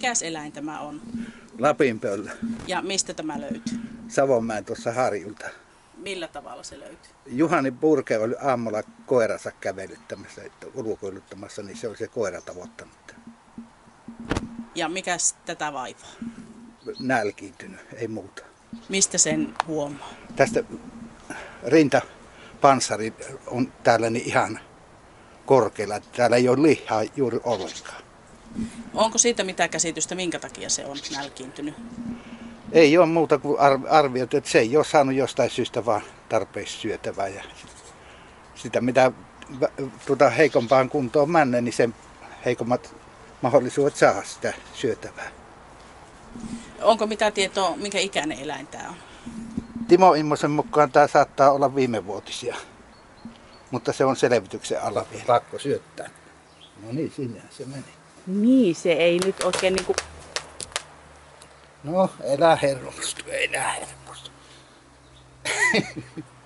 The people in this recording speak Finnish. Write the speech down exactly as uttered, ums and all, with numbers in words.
Mikäs eläin tämä on? Lapinpöllö. Ja mistä tämä löytyy? Savonmäen tuossa harjulta. Millä tavalla se löytyy? Juhani Purke oli aamulla koiransa kävelyttämässä, ulkoiluttamassa, niin se oli se koira tavoittanut. Ja mikäs tätä vaivaa? Nälkiintynyt, ei muuta. Mistä sen huomaa? Tästä rintapanssari on täällä niin ihan korkealla. Täällä ei ole lihaa juuri ollenkaan. Onko siitä mitään käsitystä, minkä takia se on nälkiintynyt? Ei ole muuta kuin arvioitu, että se ei ole saanut jostain syystä vaan tarpeeksi syötävää. Ja sitä mitä tuota heikompaan kuntoon mennä, niin sen heikommat mahdollisuudet saada sitä syötävää. Onko mitään tietoa, minkä ikäinen eläin tämä on? Timo Immosen mukaan tämä saattaa olla viimevuotisia, mutta se on selvityksen alla vielä. Pakko syöttää. No niin, sinnehän se meni. Niin, se ei nyt oikein niinku... No, elä hermostu, elä hermostu.